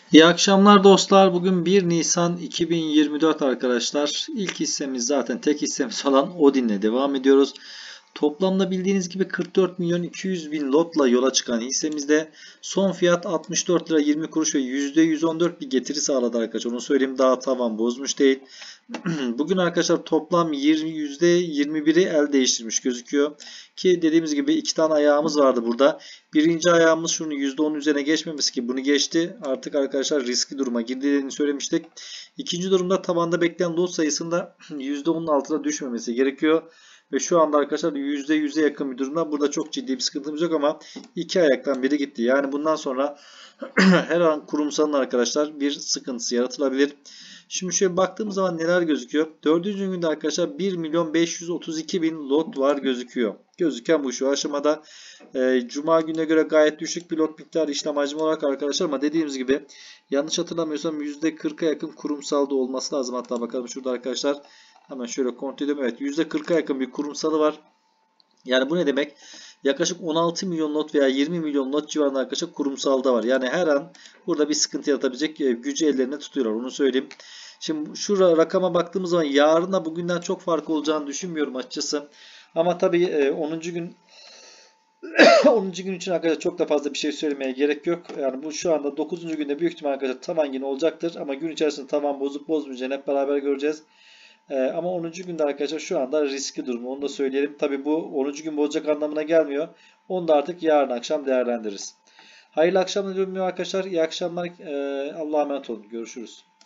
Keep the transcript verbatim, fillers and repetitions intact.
İyi akşamlar dostlar. Bugün bir Nisan iki bin yirmi dört arkadaşlar. İlk hissemiz zaten tek hissemiz olan Odin'le devam ediyoruz. Toplamda bildiğiniz gibi kırk dört milyon iki yüz bin lotla yola çıkan hissemizde son fiyat altmış dört lira yirmi kuruş ve yüzde yüz on dört bir getiri sağladı arkadaşlar. Onu söyleyeyim, daha tavan bozmuş değil. Bugün arkadaşlar toplam yüzde yirmi biri el değiştirmiş gözüküyor. Ki dediğimiz gibi iki tane ayağımız vardı burada. Birinci ayağımız şunun yüzde on üzerine geçmemesi, ki bunu geçti. Artık arkadaşlar riskli duruma girdiğini söylemiştik. İkinci durumda tabanda bekleyen lot sayısında yüzde onun altına düşmemesi gerekiyor. Ve şu anda arkadaşlar yüzde yüze yakın bir durumda. Burada çok ciddi bir sıkıntımız yok ama iki ayaktan biri gitti. Yani bundan sonra her an kurumsalın arkadaşlar bir sıkıntısı yaratılabilir. Şimdi şöyle baktığımız zaman neler gözüküyor? Dördüncü günde arkadaşlar bir milyon beş yüz otuz iki bin lot var gözüküyor. Gözüken bu şu aşamada. E, Cuma gününe göre gayet düşük bir lot miktarı işlem hacmi olarak arkadaşlar, ama dediğimiz gibi yanlış hatırlamıyorsam yüzde kırka yakın kurumsalda olması lazım. Hatta bakalım şurada arkadaşlar. Hemen şöyle kontrol edelim. Evet, yüzde kırka yakın bir kurumsalı var. Yani bu ne demek? Yaklaşık on altı milyon lot veya yirmi milyon lot civarında arkadaşlar kurumsalda var. Yani her an burada bir sıkıntı yaratabilecek gücü ellerine tutuyorlar. Onu söyleyeyim. Şimdi şu rakama baktığımız zaman yarına bugünden çok fark olacağını düşünmüyorum açıkçası. Ama tabii onuncu gün onuncu gün için arkadaşlar çok da fazla bir şey söylemeye gerek yok. Yani bu şu anda dokuzuncu günde büyük ihtimal arkadaşlar tavan yine olacaktır. Ama gün içerisinde tavan bozup bozmayacağını hep beraber göreceğiz. Ee, ama onuncu günde arkadaşlar şu anda riskli durum. Onu da söyleyelim. Tabi bu onuncu gün bozacak anlamına gelmiyor. Onu da artık yarın akşam değerlendiririz. Hayırlı akşamlar diliyorum arkadaşlar. İyi akşamlar. Ee, Allah'a emanet olun. Görüşürüz.